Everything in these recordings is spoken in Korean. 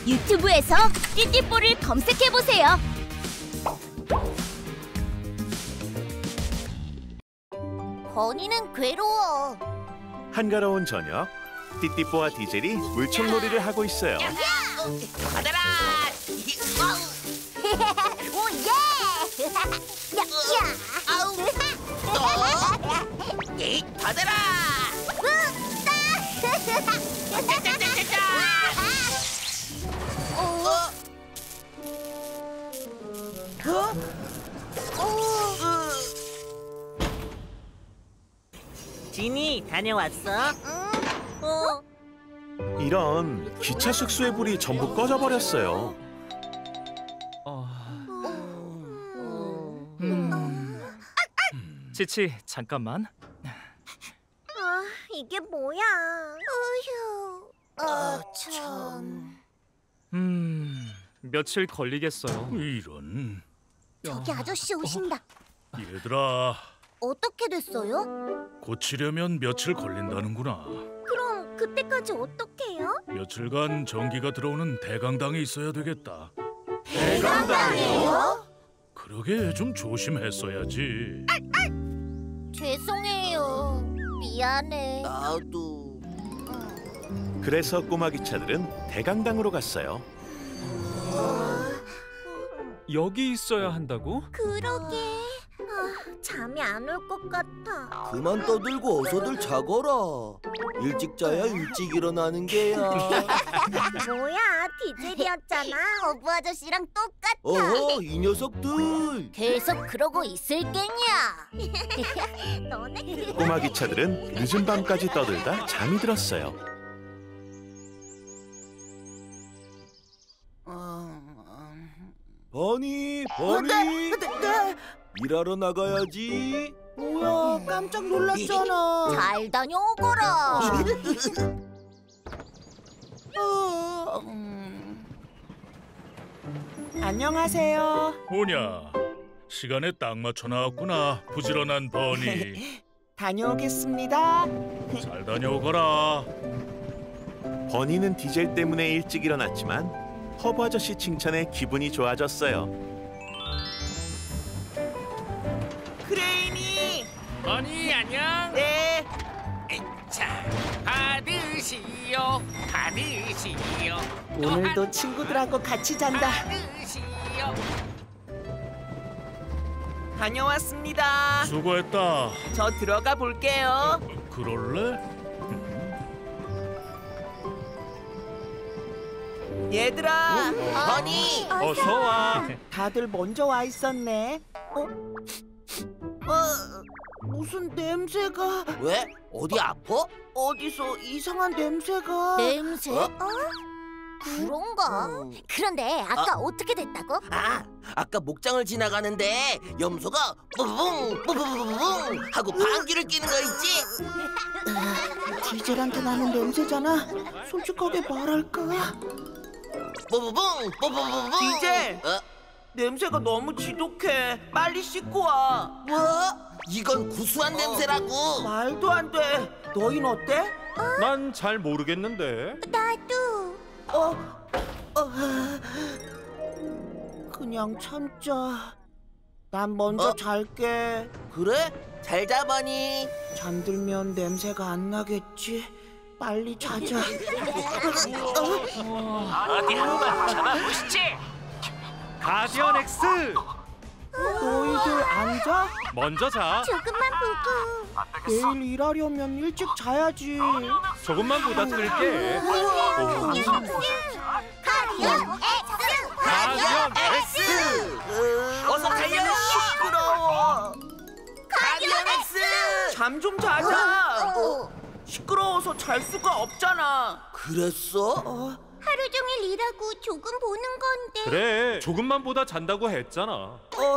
유튜브에서 띠띠뽀를 검색해보세요. 버니는 괴로워. 한가로운 저녁, 띠띠뽀와 디젤이 물총놀이를 하고 있어요. 받아라! 오예! 아우! 에이, 받아라! 짜짜짜짜짜! 지니, 다녀왔어? 이런, 기차 숙소의 불이 전부 꺼져버렸어요. 치치, 잠깐만. 이게 뭐야? 참. 며칠 걸리겠어요. 이런. 저기 아저씨 오신다. 얘들아, 어떻게 됐어요? 고치려면 며칠 걸린다는구나. 그럼 그때까지 어떡해요? 며칠간 전기가 들어오는 대강당에 있어야 되겠다. 대강당이에요? 그러게 좀 조심했어야지. 죄송해요. 미안해. 나도. 그래서 꼬마 기차들은 대강당으로 갔어요. 여기 있어야 한다고? 그러게. 잠이 안 올 것 같아. 그만 떠들고 어서들 자거라. 일찍 자야 일찍 일어나는 게야. 뭐야, 디젤이었잖아. 어부 아저씨랑 똑같아. 어허, 이 녀석들. 계속 그러고 있을 게냐. 너네 꼬마 기차들은 늦은 밤까지 떠들다 잠이 들었어요. 버니, 버니. 일하러 나가야지. 뭐야, 깜짝 놀랐잖아. 잘 다녀오거라. 안녕하세요. 뭐냐, 시간에 딱 맞춰 나왔구나. 부지런한 버니. 다녀오겠습니다. 잘 다녀오거라. 버니는 디젤 때문에 일찍 일어났지만 허브 아저씨 칭찬에 기분이 좋아졌어요. 크레인이. 버니, 안녕! 네. 자, 받으시오, 받으시오. 오늘도 친구들하고 같이 잔다. 받으시오. 다녀왔습니다. 수고했다. 저 들어가 볼게요. 그럴래? 얘들아, 버니! 어서 와. 다들 먼저 와 있었네. 무슨 냄새가? 왜? 어디 아파? 어디서 이상한 냄새가? 냄새? 그런가? 그런데 아까 어떻게 됐다고? 아까 목장을 지나가는데 염소가 뿌붕 뿌붕 하고 방귀를 뀌는 거 있지? 디젤한테 나는 냄새잖아. 솔직하게 말할까? 뿌붕 뿌붕. 디젤! 냄새가 너무 지독해. 빨리 씻고 와. 뭐? 이건 구수한 냄새라고. 말도 안 돼. 너흰 어때? 난 잘 모르겠는데. 나도. 그냥 참자. 난 먼저 잘게. 그래? 잘 자, 버니. 잠들면 냄새가 안 나겠지. 빨리 자자. 어디 한번 잡아보시지. 가디언 X! 너희들 안 자? 먼저 자. 조금만 보고. 내일 일하려면 일찍 자야지. 조금만 부탁드릴게. 가디언 가디언 X! 어서 달려. 시끄러워. 가디언 X. 잠 좀 자자. 시끄러워서 잘 수가 없잖아. 그랬어? 하루 종일 일하고 조금 보는 건데. 그래, 조금만 보다 잔다고 했잖아.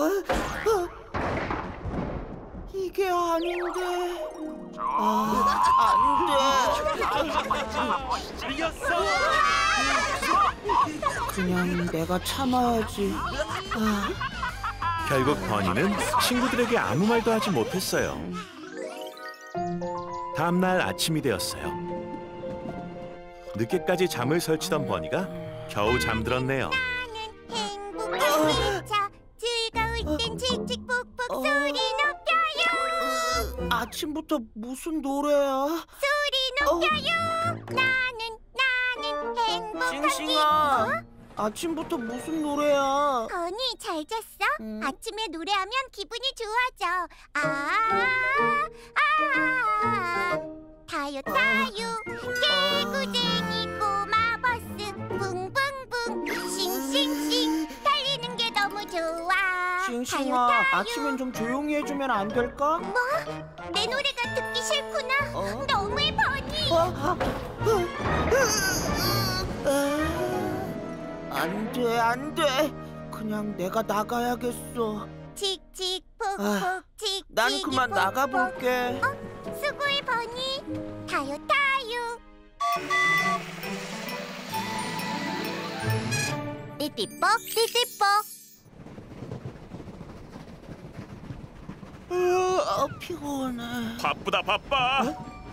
이게 아닌데. 안 돼. 그냥 내가 참아야지. 결국 버니는 친구들에게 아무 말도 하지 못했어요. 다음 날 아침이 되었어요. 늦게까지 잠을 설치던 버니가 겨우 잠들었네요. 행복한 일차 즐거울 땐 칙칙폭폭 소리 높여요. 아침부터 무슨 노래야? 소리 높여요. 나는 행복한 싱싱아, 아침부터 무슨 노래야? 버니 잘 잤어? 아침에 노래하면 기분이 좋아져. 타요 개구쟁이 꼬마 버스 붕붕붕 싱싱싱 달리는 게 너무 좋아. 싱싱아, 타요. 아침엔 좀 조용히 해주면 안 될까? 내 노래가 듣기 싫구나. 너무해 버니. 안 돼. 그냥 내가 나가야겠어. 칙칙폭폭 칙칙. 난 그만 나가볼게. 수고해 버니. 타요. 띠띠뻑 띠띠뻑. 피곤해. 바쁘다 바빠.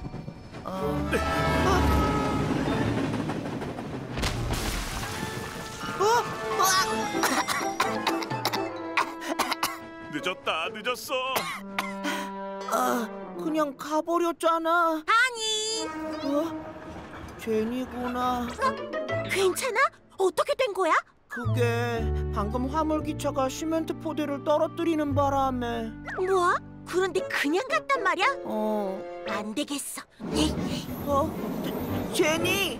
늦었어. 그냥 가버렸잖아. 아니. 제니구나. 괜찮아? 어떻게 된 거야? 그게 방금 화물기차가 시멘트 포대를 떨어뜨리는 바람에. 뭐? 그런데 그냥 갔단 말이야? 안 되겠어. 제니!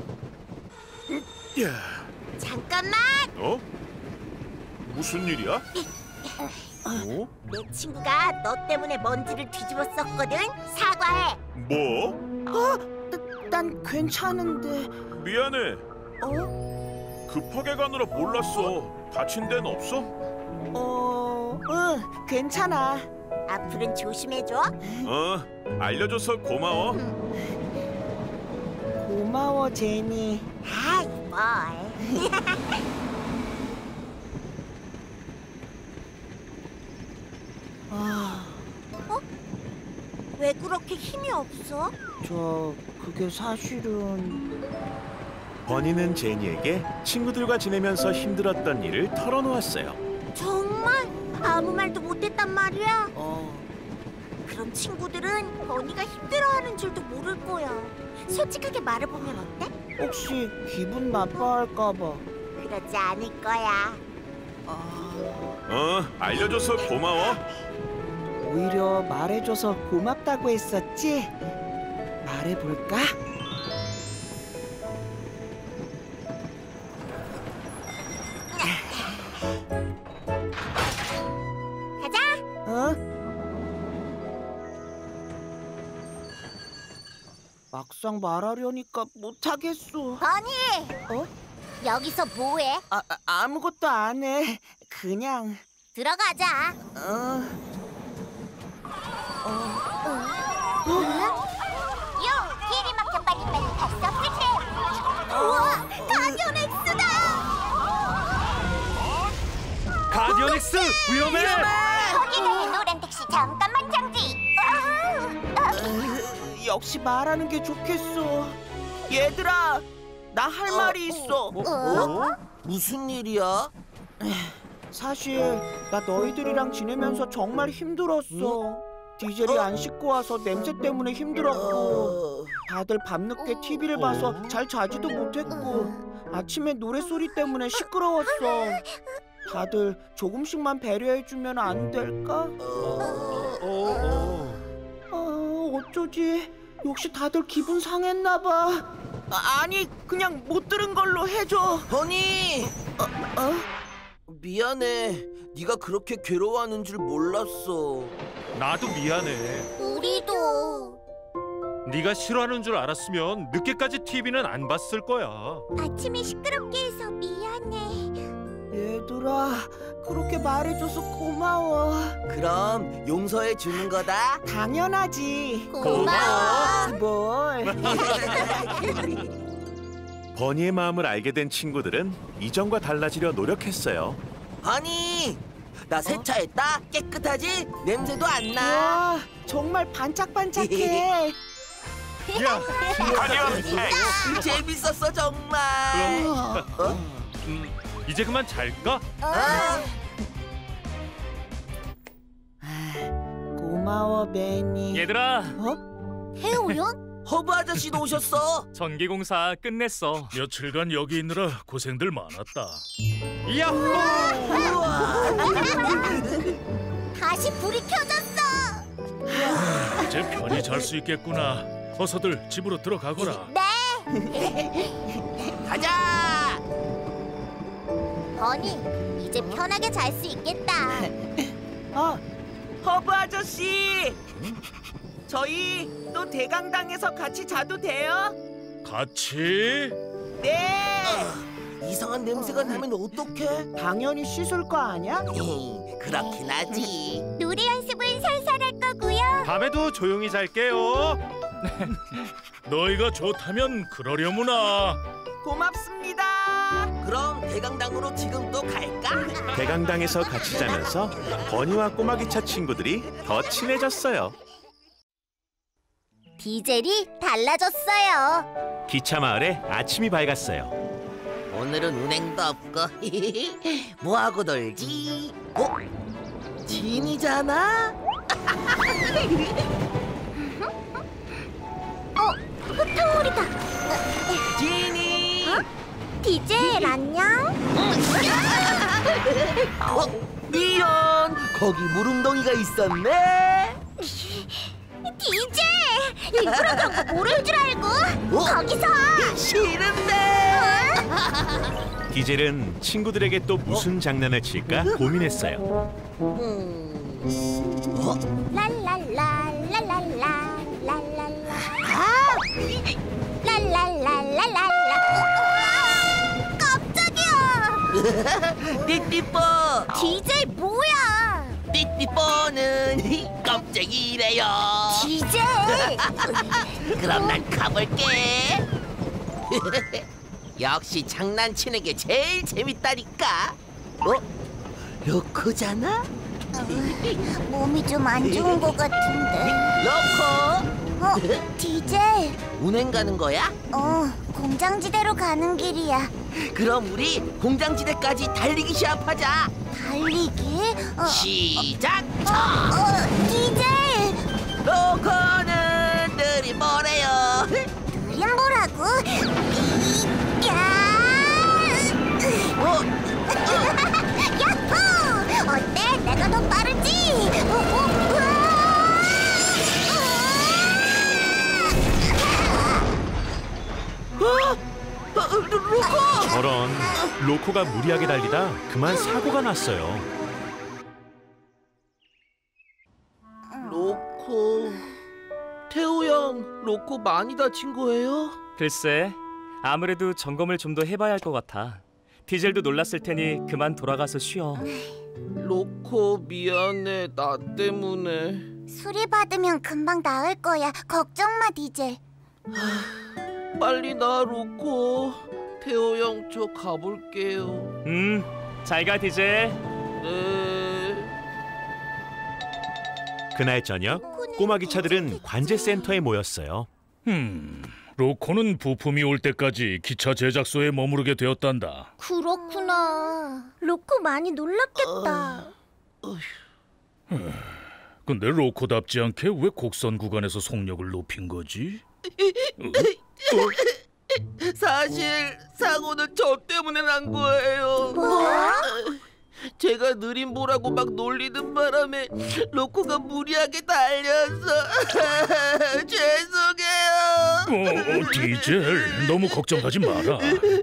잠깐만. 무슨 일이야? 내 친구가 너 때문에 먼지를 뒤집었었거든. 사과해. 뭐? 난 괜찮은데. 미안해. 급하게 가느라 몰랐어. 다친 데는 없어? 응, 괜찮아. 앞으로는 조심해줘. 알려줘서 고마워. 고마워, 제니. 아이 뭘. 왜 그렇게 힘이 없어? 그게 사실은... 버니는 제니에게 친구들과 지내면서 힘들었던 일을 털어놓았어요. 정말? 아무 말도 못했단 말이야? 그럼 친구들은 버니가 힘들어하는 줄도 모를 거야. 솔직하게 말해보면 어때? 혹시 기분 나빠할까 봐. 그러지 않을 거야. 알려줘서 고마워. 오히려 말해줘서 고맙다고 했었지? 말해볼까? 가자. 막상 말하려니까 못하겠어. 버니. 여기서 뭐해? 아무것도 안 해. 그냥... 들어가자. 길이 막혀 빨리빨리 갈 수 없을 때. 우와, 가디언 X다. 가디언 X 위험해. 거기는 노란 택시 잠깐만 정지. 역시 말하는 게 좋겠어. 얘들아, 나 할 말이 있어. 무슨 일이야? 사실 나 너희들이랑 지내면서 정말 힘들었어. 디젤이 안 씻고 와서 냄새 때문에 힘들었고, 다들 밤늦게 TV를 봐서 잘 자지도 못했고, 아침에 노랫소리 때문에 시끄러웠어. 다들 조금씩만 배려해주면 안 될까? 어쩌지? 역시 다들 기분 상했나 봐. 아니, 그냥 못 들은 걸로 해줘. 버니! 미안해. 네가 그렇게 괴로워하는 줄 몰랐어. 나도 미안해. 우리도. 네가 싫어하는 줄 알았으면 늦게까지 TV는 안 봤을 거야. 아침에 시끄럽게 해서 미안해. 얘들아, 그렇게 말해줘서 고마워. 그럼 용서해 주는 거다. 당연하지. 고마워. 뭘? 버니의 마음을 알게 된 친구들은 이전과 달라지려 노력했어요. 버니! 나 세차했다. 깨끗하지? 냄새도 안 나. 와, 정말 반짝반짝해. 야, 가디언 X. 재밌었어 정말. 이제 그만 잘까? 고마워, 매니. 얘들아, 태호 형? 허브 아저씨도 오셨어. 전기공사 끝냈어. 며칠간 여기 있느라 고생들 많았다. 야호! 다시 불이 켜졌어. 이제 편히 잘 수 있겠구나. 어서들 집으로 들어가거라. 네. 가자. 버니, 이제 편하게 잘 수 있겠다. 허브 아저씨. 저희 또 대강당에서 같이 자도 돼요? 같이? 네. 이상한 냄새가 나면 어떡해? 당연히 씻을 거 아니야? 그렇긴 하지. 놀이 연습은 살살 할 거고요. 밤에도 조용히 잘게요. 너희가 좋다면 그러려무나. 고맙습니다. 그럼 대강당으로 지금 또 갈까? 대강당에서 같이 자면서 버니와 꼬마기차 친구들이 더 친해졌어요. 디젤이 달라졌어요. 기차 마을에 아침이 밝았어요. 오늘은 운행도 없고 뭐 하고 놀지? 진이잖아? 흙탕물이다. 진이! 디젤 안녕. 미연! 거기 물웅덩이가 있었네? 디젤! 일부러 그런 거 모를 줄 알고 거기서. 싫은데! 디젤은 친구들에게 또 무슨 장난을 칠까 고민했어요. 랄랄랄랄랄랄라 랄랄라. 랄랄랄랄랄라. 깜짝이야. 띠띠뽀! 디젤 뭐야? 띠띠뽀는 깜짝이래요. 디젤. 그럼 난 가볼게. 역시 장난치는 게 제일 재밌다니까. 로코잖아? 몸이 좀 안 좋은 것 같은데. 로코! 디젤. 운행 가는 거야? 공장지대로 가는 길이야. 그럼 우리 공장지대까지 달리기 시합하자. 달리기? 시작! 디젤. 로코는 느리보래요. 느린 뭐라고? 야! 야호! 어때? 내가 더 빠르지? 로코! 저런, 로코가 무리하게 달리다 그만 사고가 났어요. 로코... 태우 형, 로코 많이 다친 거예요? 글쎄, 아무래도 점검을 좀 더 해봐야 할 것 같아. 디젤도 놀랐을 테니 그만 돌아가서 쉬어. 로코 미안해, 나 때문에. 수리 받으면 금방 나을 거야. 걱정 마, 디젤. 빨리 나, 로코. 태호 형, 저 가볼게요. 잘 가, 디젤. 네. 그날 저녁 꼬마 기차들은 관제센터에 모였어요. 로코는 부품이 올 때까지 기차 제작소에 머무르게 되었단다. 그렇구나. 로코 많이 놀랐겠다. 근데 로코답지 않게 왜 곡선 구간에서 속력을 높인 거지? 사실 사고는 저 때문에 난 거예요. 뭐? 제가 느린 보라고 막 놀리는 바람에 로코가 무리하게 달려서 죄송해요. 디젤, 너무 걱정하지 마라.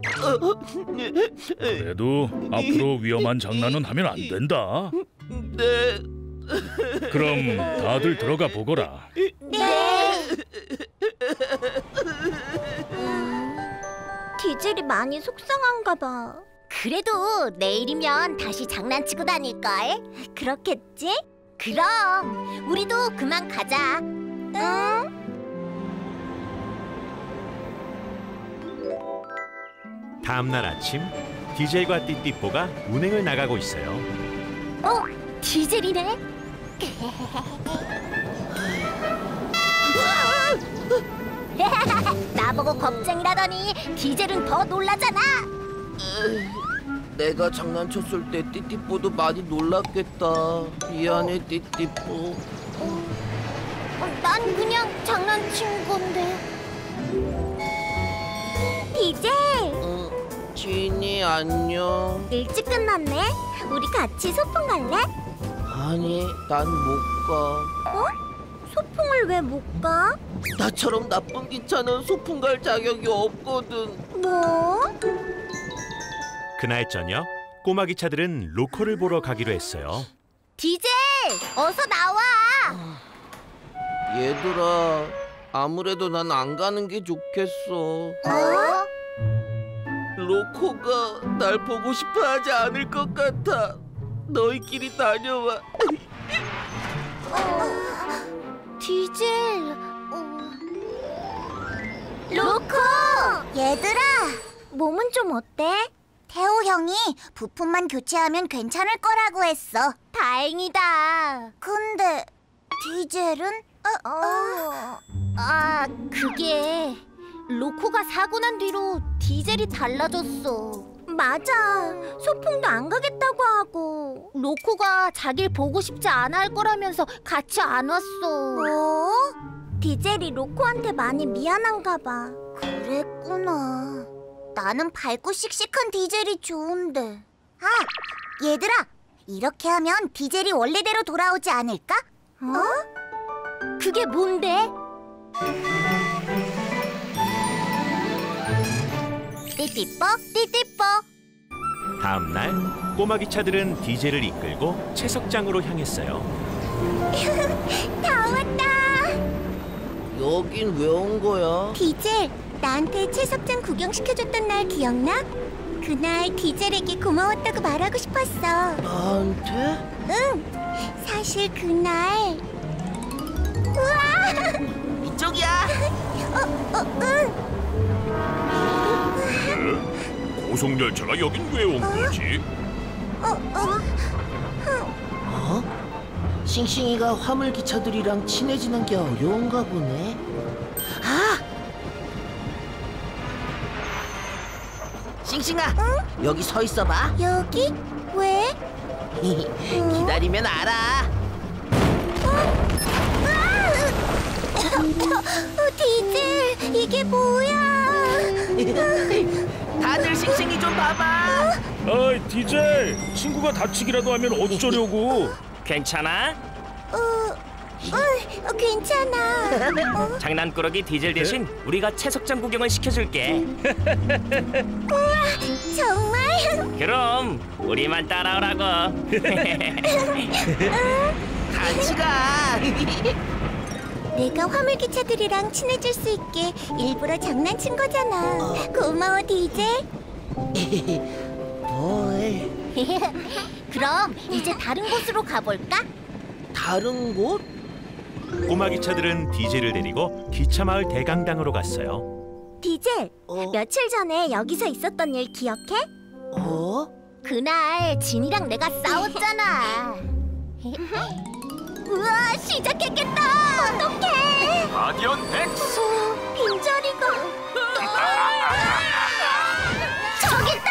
그래도 앞으로 위험한 장난은 하면 안 된다. 네. 그럼 다들 들어가 보거라. 네. 디젤이 많이 속상한가 봐. 그래도 내일이면 다시 장난치고 다닐걸? 그렇겠지? 그럼 우리도 그만 가자. 응? 다음 날 아침 디젤과 띠띠뽀가 운행을 나가고 있어요. 디젤이네? 나보고 겁쟁이라더니 디젤은 더 놀라잖아. 내가 장난쳤을 때 띠띠뽀도 많이 놀랐겠다. 미안해 띠띠뽀. 난 그냥 장난친 건데. 디젤, 지니 안녕. 일찍 끝났네. 우리 같이 소풍 갈래? 아니, 난 못 가. 소풍을 왜 못 가? 나처럼 나쁜 기차는 소풍 갈 자격이 없거든. 뭐? 그날 저녁 꼬마 기차들은 로코를 보러 가기로 했어요. 디젤, 어서 나와. 얘들아, 아무래도 난 안 가는 게 좋겠어. 로코가 날 보고 싶어 하지 않을 것 같아. 너희끼리 다녀와. 디젤. 로코! 얘들아, 몸은 좀 어때? 태호 형이 부품만 교체하면 괜찮을 거라고 했어. 다행이다. 근데 디젤은? 그게 로코가 사고 난 뒤로 디젤이 달라졌어. 맞아. 소풍도 안 가겠다고 하고 로코가 자기를 보고 싶지 않아 할 거라면서 같이 안 왔어. 뭐? 디젤이 로코한테 많이 미안한가 봐. 그랬구나. 나는 밝고 씩씩한 디젤이 좋은데. 얘들아, 이렇게 하면 디젤이 원래대로 돌아오지 않을까? 그게 뭔데? 띠띠뽀 띠띠뽀. 다음 날 꼬마 기차들은 디젤을 이끌고 채석장으로 향했어요. 다 왔다. 여긴 왜 온 거야? 디젤, 나한테 채석장 구경시켜줬던 날 기억나? 그날 디젤에게 고마웠다고 말하고 싶었어. 나한테? 응, 사실 그날. 우와! 이쪽이야. 응. 고속열차가 여긴 왜 온 거지? 싱싱이가 화물 기차들이랑 친해지는 게 어려운가 보네. 싱싱아, 여기 서 있어봐. 여기? 왜? 기다리면 알아. 디젤, 이게 뭐야? 다들 싱싱이 좀 봐봐. 아이 디젤, 친구가 다치기라도 하면 어쩌려고? 괜찮아? 괜찮아. 장난꾸러기 디젤 대신 우리가 채석장 구경을 시켜줄게. 정말? 그럼 우리만 따라오라고. 같이 가. 내가 화물기차들이랑 친해질 수 있게 일부러 장난친 거잖아. 고마워, 디젤. 뭘? 그럼 이제 다른 곳으로 가볼까? 다른 곳? 꼬마 기차들은 디젤을 데리고 기차 마을 대강당으로 갔어요. 디젤, 며칠 전에 여기서 있었던 일 기억해? 그날 진이랑 내가 싸웠잖아. 우와, 시작했겠다. 어떡해. 가디언 X. 빈자리가. 저기 있다.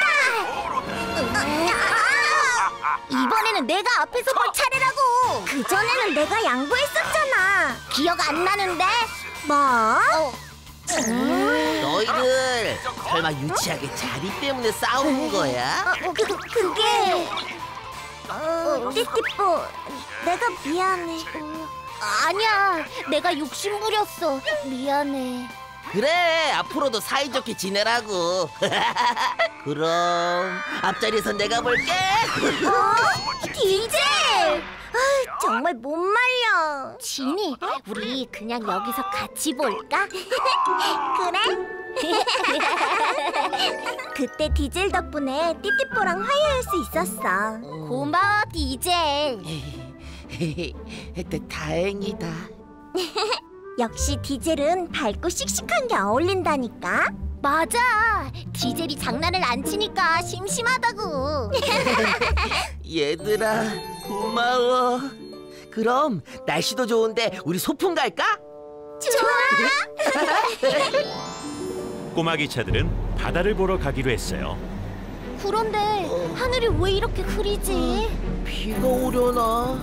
이번에는 내가 앞에 서볼 차례라고. 그전에는 내가 양보했었잖아. 기억 안 나는데? 뭐? 너희들 설마 유치하게 자리 때문에 싸우는 거야? 그게 띠띠뽀, 내가 미안해. 아니야, 내가 욕심 부렸어. 미안해. 그래, 앞으로도 사이좋게 지내라고. 그럼 앞자리에서 내가 볼게. 디젤! 정말 못 말려. 진이, 우리 그냥 여기서 같이 볼까? 그래? 그때 디젤 덕분에 띠띠뽀랑 화해할 수 있었어. 고마워, 디젤. 다행이다. 역시 디젤은 밝고 씩씩한 게 어울린다니까. 맞아. 디젤이 장난을 안 치니까 심심하다고. 얘들아, 고마워. 그럼 날씨도 좋은데 우리 소풍 갈까? 좋아. 꼬마 기차들은 바다를 보러 가기로 했어요. 그런데 하늘이 왜 이렇게 흐리지? 비가 오려나?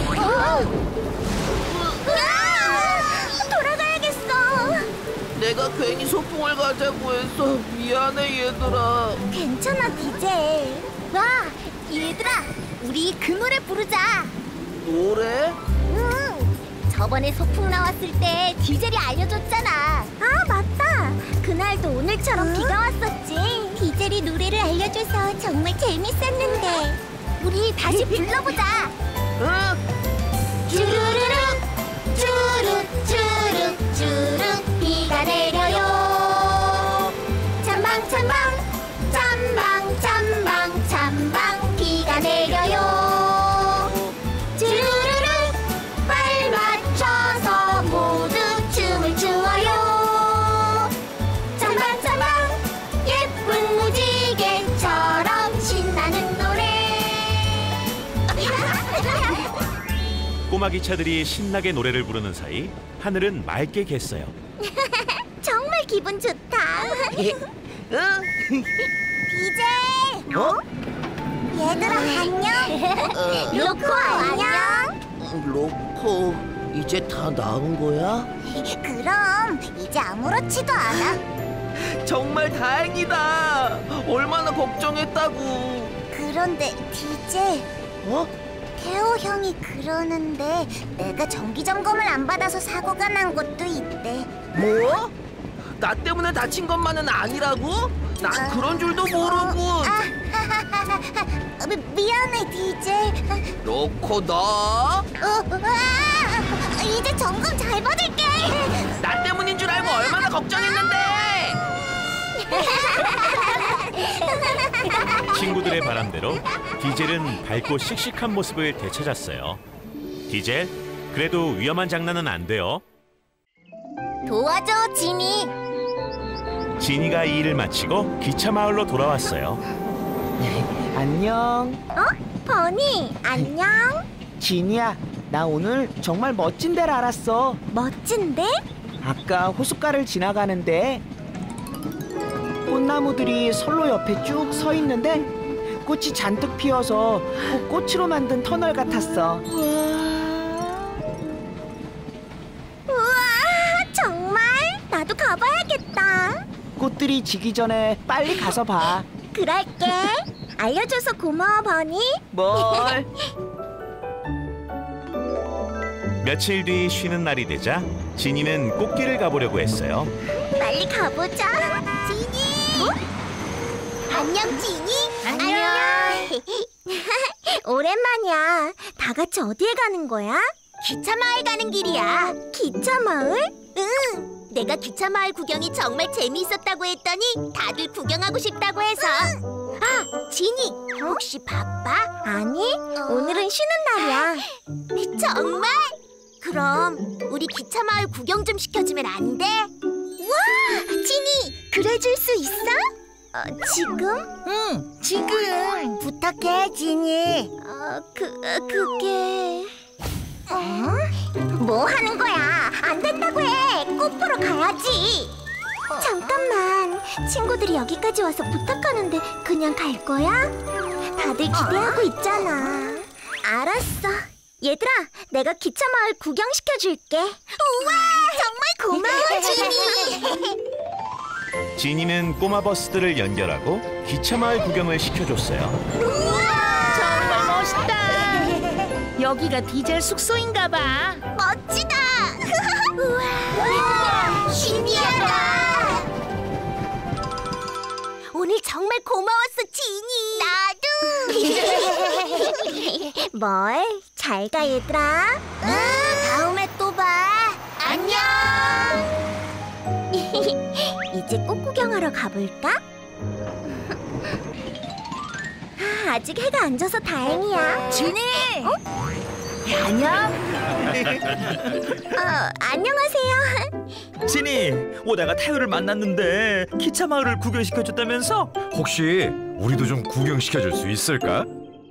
돌아가야겠어. 내가 괜히 소풍을 가자고 해서 미안해 얘들아. 괜찮아, 디젤. 와, 얘들아, 우리 그 노래 부르자. 노래? 응. 저번에 소풍 나왔을 때 디젤이 알려줬잖아. 아, 맞다. 그날도 오늘처럼 비가 왔었지. 디젤이 노래를 알려줘서 정말 재밌었는데. 우리 다시 불러보자. 응? 주르륵 주르륵 주르륵 주르륵 비가 내려요. 찬방 찬방 찬방 찬방 찬방 비가 내려요. 주르륵 발맞춰서 모두 춤을 추어요. 찬방 찬방 예쁜 무지개처럼 신나는 노래. 꼬마 기차들이 신나게 노래를 부르는 사이 하늘은 맑게 갰어요. 정말 기분 좋다. 응? 디젤. 어? 얘들아 안녕. 로코 안녕. 로코, 이제 다 나은 거야? 그럼 이제 아무렇지도 않아. 정말 다행이다. 얼마나 걱정했다고. 그런데 디젤, 어? 태호 형이 그러는데 내가 정기 점검을 안 받아서 사고가 난 것도 있대. 뭐? 나 때문에 다친 것만은 아니라고? 난 그런 줄도 모르고. 미안해 디젤. 로코 너? 이제 점검 잘 받을게. 나 때문인 줄 알고 얼마나 걱정했는데. 친구들의 바람대로 디젤은 밝고 씩씩한 모습을 되찾았어요. 디젤, 그래도 위험한 장난은 안 돼요. 도와줘 지니. 지니가 이 일을 마치고 기차 마을로 돌아왔어요. 안녕. 버니 안녕. 지니야, 나 오늘 정말 멋진 데를 알았어. 멋진데? 아까 호숫가를 지나가는데 꽃나무들이 선로 옆에 쭉 서 있는데 꽃이 잔뜩 피어서 꼭 꽃으로 만든 터널 같았어. 우와, 정말? 나도 가봐야겠다. 꽃들이 지기 전에 빨리 가서 봐. 그럴게. 알려줘서 고마워, 버니. 뭘? 며칠 뒤 쉬는 날이 되자 지니는 꽃길을 가보려고 했어요. 빨리 가보자. 지니. 안녕, 지니. 안녕. 오랜만이야. 다 같이 어디에 가는 거야? 기차 마을 가는 길이야. 기차 마을? 응. 내가 기차 마을 구경이 정말 재미있었다고 했더니 다들 구경하고 싶다고 해서. 아, 지니. 혹시 바빠? 아니, 오늘은 쉬는 날이야. 정말? 그럼 우리 기차 마을 구경 좀 시켜주면 안 돼? 와, 지니, 그래줄 수 있어? 지금? 응, 지금. 부탁해, 지니. 그게... 뭐 하는 거야? 안 된다고 해. 꽃 보러 가야지. 잠깐만. 친구들이 여기까지 와서 부탁하는데 그냥 갈 거야? 다들 기대하고 있잖아. 알았어. 얘들아, 내가 기차 마을 구경시켜줄게. 우와, 정말 고마워, 지니. 지니는 꼬마 버스들을 연결하고 기차 마을 구경을 시켜줬어요. 우와, 정말 멋있다. 여기가 디젤 숙소인가 봐. 멋지다. 우와, 신기하다. 오늘 정말 고마웠어, 지니. 나도. 뭘? 잘 가, 얘들아. 응, 다음에 또 봐. 안녕. 이제 꽃 구경하러 가볼까? 아직 해가 안 져서 다행이야. 지니. 안녕. 안녕하세요. 지니, 오다가 타요를 만났는데 기차 마을을 구경시켜줬다면서? 혹시 우리도 좀 구경시켜줄 수 있을까?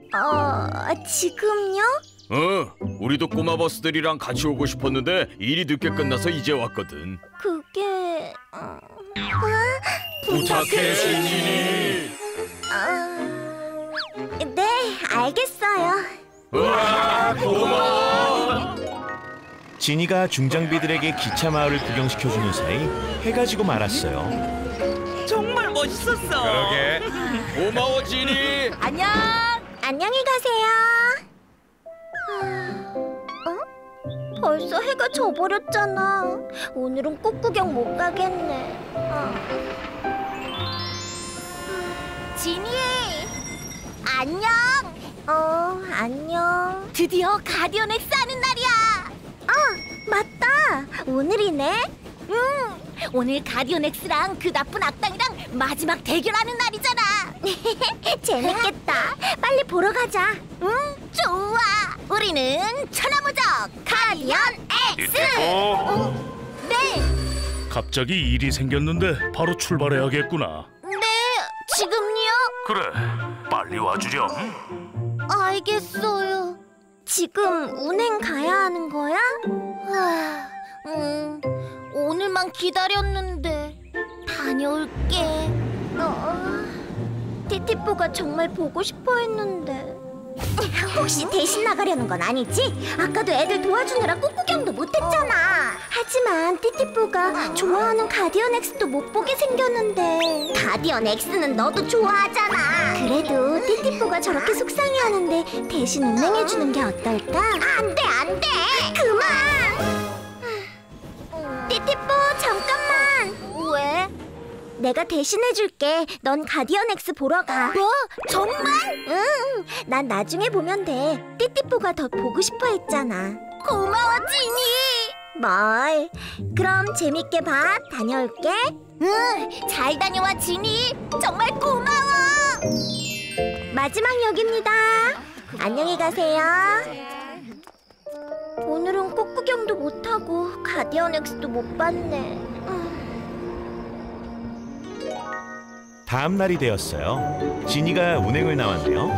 지금요? 우리도 꼬마 버스들이랑 같이 오고 싶었는데 일이 늦게 끝나서 이제 왔거든. 그게... 부탁해, 지니. 네, 알겠어요. 우와, 고마워. 지니가 중장비들에게 기차 마을을 구경시켜주는 사이 해가 지고 말았어요. 정말 멋있었어. 그러게. 고마워, 지니. 안녕. 안녕히 가세요. 벌써 해가 져버렸잖아. 오늘은 꽃구경 못 가겠네. 지니, 안녕. 안녕. 드디어 가디언 X 하는 날이야. 맞다. 오늘이네. 오늘 가디언 X랑 그 나쁜 악당이랑 마지막 대결하는 날이잖아. 재밌겠다. 빨리 보러 가자. 좋아. 우리는 천하무적 가디언 X. 네. 갑자기 일이 생겼는데 바로 출발해야겠구나. 네. 지금요? 그래, 빨리 와주렴. 알겠어요. 지금 운행 가야 하는 거야? 오늘만 기다렸는데 다녀올게. 띠띠뽀가 정말 보고 싶어 했는데. 혹시 대신 나가려는 건 아니지? 아까도 애들 도와주느라 꽃구경도 못했잖아. 하지만 띠띠뽀가 좋아하는 가디언 X도 못 보게 생겼는데. 가디언 X는 너도 좋아하잖아. 그래도 띠띠뽀가 저렇게 속상해하는데 대신 운행해주는 게 어떨까? 안돼 안돼. 그만. 띠띠뽀 잠깐만. 왜? 내가 대신해줄게. 넌 가디언 X 보러 가. 뭐? 정말? 응. 난 나중에 보면 돼. 띠띠뽀가 더 보고 싶어 했잖아. 고마워, 지니. 뭘? 그럼 재밌게 봐. 다녀올게. 응. 잘 다녀와, 지니. 정말 고마워. 마지막 역입니다. 안녕히 가세요. 오늘은 꽃구경도 못하고 가디언 X도 못 봤네. 다음 날이 되었어요. 지니가 운행을 나왔네요.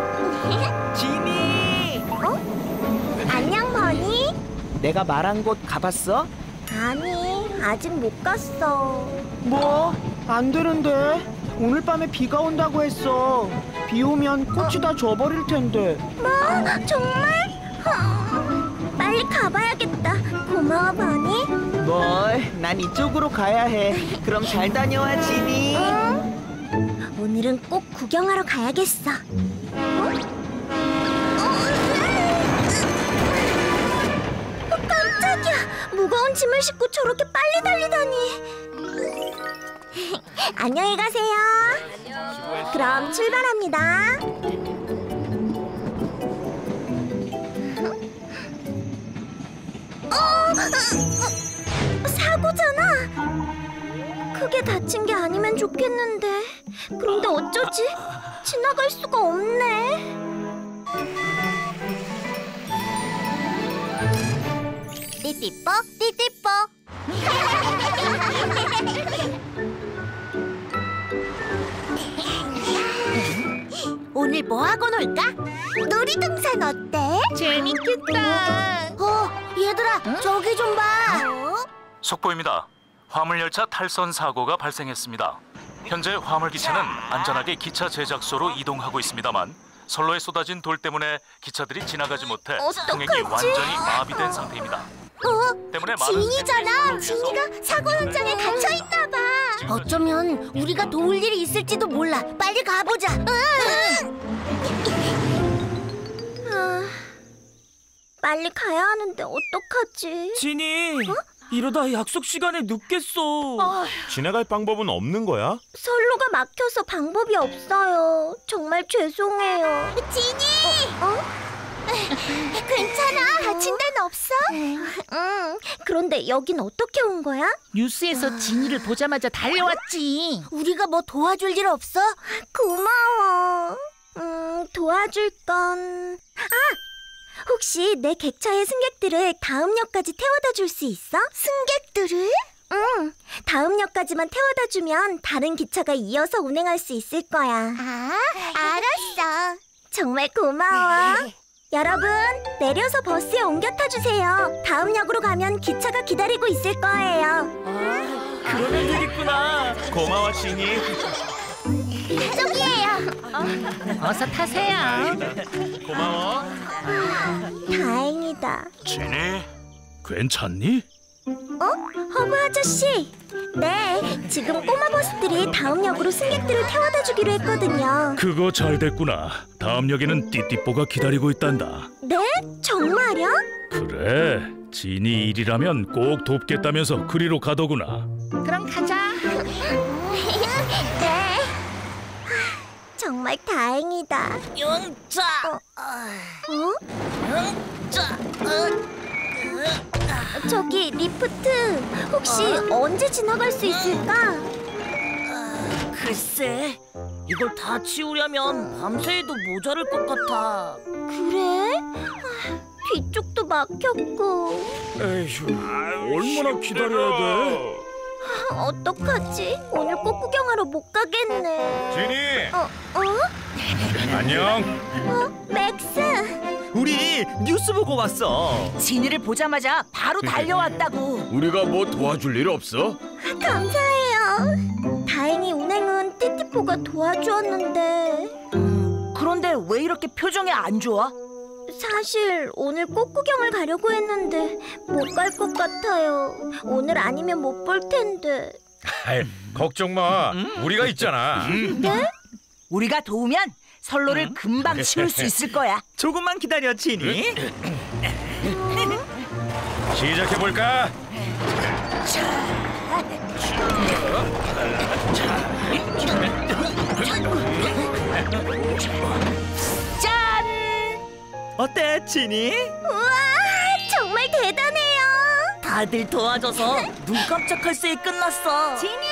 지니! 안녕, 버니. 내가 말한 곳 가봤어? 아니, 아직 못 갔어. 뭐? 안 되는데. 오늘 밤에 비가 온다고 했어. 비 오면 꽃이 다 져버릴 텐데. 뭐? 정말? 빨리 가봐야겠다. 고마워, 버니. 뭘? 난 이쪽으로 가야 해. 그럼 잘 다녀와, 지니. 오늘은 꼭 구경하러 가야겠어. 깜짝이야. 무거운 짐을 싣고 저렇게 빨리 달리다니. 안녕히 가세요. 그럼 출발합니다. 사고잖아. 크게 다친 게 아니면 좋겠는데. 그런데 어쩌지? 지나갈 수가 없네. 띠띠뽀 띠띠뽀. 오늘 뭐 하고 놀까? 놀이동산 어때? 재밌겠다. 얘들아, 저기 좀 봐. 속보입니다. 화물열차 탈선 사고가 발생했습니다. 현재 화물기차는 안전하게 기차 제작소로 이동하고 있습니다만 선로에 쏟아진 돌 때문에 기차들이 지나가지 못해 통행이 완전히 마비된 상태입니다. 때문에 많은 지니잖아. 지니가 사고 현장에 갇혀 있나 봐. 어쩌면 우리가 도울 일이 있을지도 몰라. 빨리 가보자. 빨리 가야 하는데 어떡하지? 지니, 이러다 약속 시간에 늦겠어. 지나갈 방법은 없는 거야? 선로가 막혀서 방법이 없어요. 정말 죄송해요. 지니! 괜찮아? 다친 데는 없어? 응. 그런데 여긴 어떻게 온 거야? 뉴스에서 지니를 보자마자 달려왔지. 우리가 뭐 도와줄 일 없어? 고마워. 도와줄 건... 혹시 내 객차의 승객들을 다음 역까지 태워다 줄 수 있어? 승객들을? 응. 다음 역까지만 태워다 주면 다른 기차가 이어서 운행할 수 있을 거야. 알았어. 정말 고마워. 여러분, 내려서 버스에 옮겨 타주세요. 다음 역으로 가면 기차가 기다리고 있을 거예요. 그런 애들 있구나. 고마워, 지니. 이쪽이에요. 어서 타세요. 고마워. 다행이다. 지니? 괜찮니? 허브 아저씨. 네, 지금 꼬마 버스들이 다음 역으로 승객들을 태워다 주기로 했거든요. 그거 잘 됐구나. 다음 역에는 띠띠뽀가 기다리고 있단다. 네? 정말요? 그래, 진이 일이라면 꼭 돕겠다면서 그리로 가더구나. 그럼 가자. 네. 정말 다행이다. 용자. 저기 리프트, 혹시 언제 지나갈 수 있을까? 글쎄, 이걸 다 치우려면 밤새도 모자랄 것 같아. 그래? 뒤쪽도 막혔고. 에휴, 얼마나 기다려야 돼? 어떡하지? 오늘 꽃 구경하러 못 가겠네. 지니, 안녕. 맥스. 우리 뉴스 보고 왔어. 진이를 보자마자 바로 달려왔다고. 우리가 뭐 도와줄 일 없어? 감사해요. 다행히 운행은 띠띠뽀가 도와주었는데. 그런데 왜 이렇게 표정이 안 좋아? 사실 오늘 꽃 구경을 가려고 했는데 못 갈 것 같아요. 오늘 아니면 못 볼 텐데. 아이, 걱정 마. 우리가 있잖아. 네? 우리가 도우면 선로를 금방 치울 수 있을 거야. 조금만 기다려, 지니. 시작해 볼까? 짠! 어때, 지니? 우와, 정말 대단해요. 다들 도와줘서 눈 깜짝할 새에 끝났어. 지니!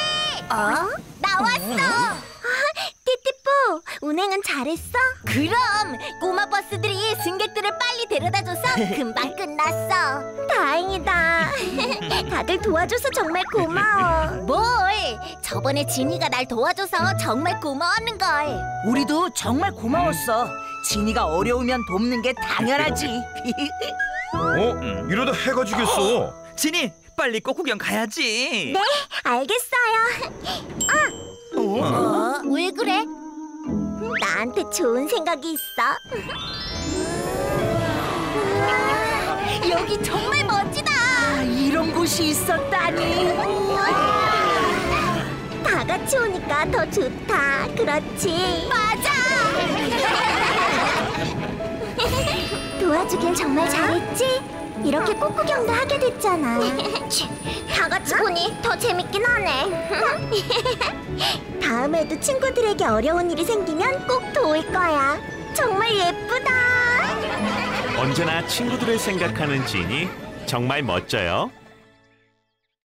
나왔어. 띠띠뽀, 운행은 잘했어? 그럼 꼬마 버스들이 승객들을 빨리 데려다줘서 금방 끝났어. 다행이다. 다들 도와줘서 정말 고마워. 뭘? 저번에 지니가 날 도와줘서 정말 고마웠는걸. 우리도 정말 고마웠어. 지니가 어려우면 돕는 게 당연하지. 이러다 해가 지겠어. 지니, 빨리 꽃 구경 가야지. 네, 알겠어요. 왜 그래? 나한테 좋은 생각이 있어. 여기 정말 멋지다. 이런 곳이 있었다니. 다 같이 오니까 더 좋다. 그렇지? 맞아. 도와주길 정말 잘했지? 이렇게 꽃 구경도 하게 됐잖아. 다 같이 보니 더 재밌긴 하네. 다음에도 친구들에게 어려운 일이 생기면 꼭 도울 거야. 정말 예쁘다. 언제나 친구들을 생각하는 진이 정말 멋져요.